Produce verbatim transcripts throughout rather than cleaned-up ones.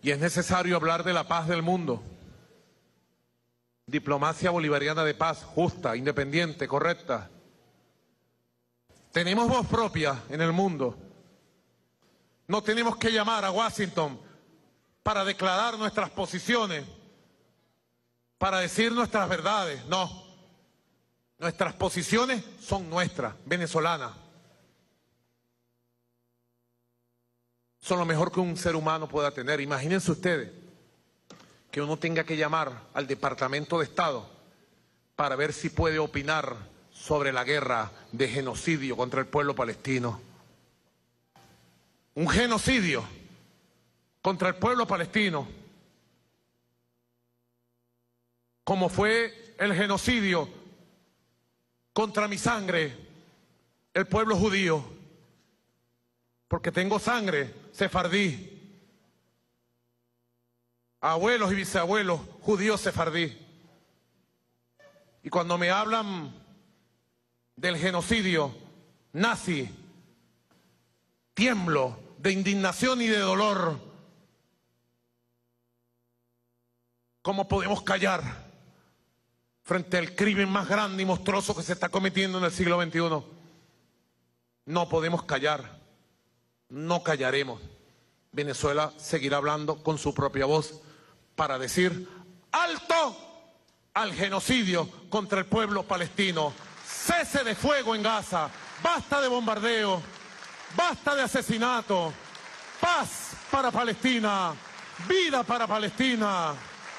Y es necesario hablar de la paz del mundo. Diplomacia bolivariana de paz, justa, independiente, correcta. Tenemos voz propia en el mundo. No tenemos que llamar a Washington para declarar nuestras posiciones, para decir nuestras verdades. No. Nuestras posiciones son nuestras, venezolanas. Son lo mejor que un ser humano pueda tener. Imagínense ustedes que uno tenga que llamar al Departamento de Estado para ver si puede opinar sobre la guerra de genocidio contra el pueblo palestino. Un genocidio contra el pueblo palestino, como fue el genocidio contra mi sangre, el pueblo judío, porque tengo sangre sefardí, abuelos y bisabuelos judíos sefardí. Y cuando me hablan del genocidio nazi, tiemblo de indignación y de dolor. ¿Cómo podemos callar frente al crimen más grande y monstruoso que se está cometiendo en el siglo veintiuno? No podemos callar, no callaremos. Venezuela seguirá hablando con su propia voz para decir ¡alto al genocidio contra el pueblo palestino! ¡Cese de fuego en Gaza! ¡Basta de bombardeo! ¡Basta de asesinato! ¡Paz para Palestina! ¡Vida para Palestina!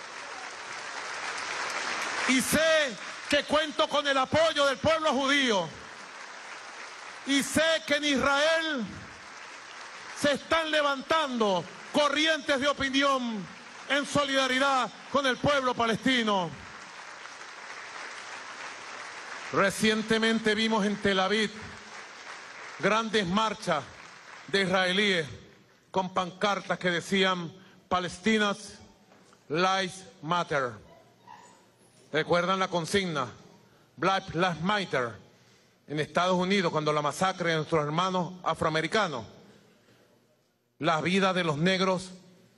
Y sé que cuento con el apoyo del pueblo judío. Y sé que en Israel se están levantando corrientes de opinión en solidaridad con el pueblo palestino. Recientemente vimos en Tel Aviv grandes marchas de israelíes con pancartas que decían Palestina's Lives Matter. ¿Recuerdan la consigna? Black Lives Matter en Estados Unidos cuando la masacre de nuestros hermanos afroamericanos. La vida de los negros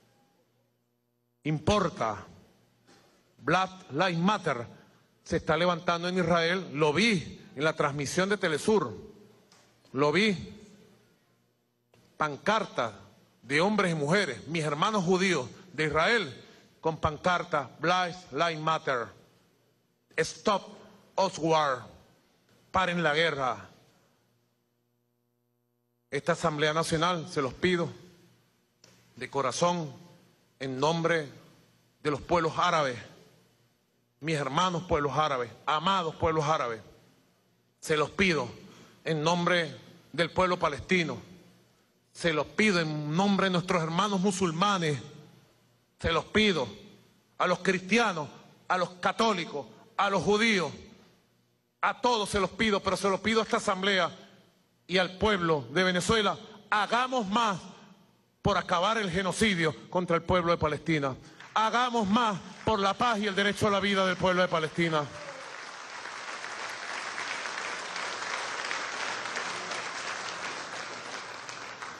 importa. Black Lives Matter se está levantando en Israel. Lo vi en la transmisión de Telesur. Lo vi. Pancartas de hombres y mujeres, mis hermanos judíos de Israel, con pancartas Black Lives Matter. Stop us war. Paren la guerra. Esta Asamblea Nacional, se los pido de corazón, en nombre de los pueblos árabes, mis hermanos pueblos árabes, amados pueblos árabes, se los pido en nombre del pueblo palestino, se los pido en nombre de nuestros hermanos musulmanes, se los pido a los cristianos, a los católicos, a los judíos, a todos se los pido, pero se los pido a esta asamblea y al pueblo de Venezuela, hagamos más por acabar el genocidio contra el pueblo de Palestina. Hagamos más por la paz y el derecho a la vida del pueblo de Palestina.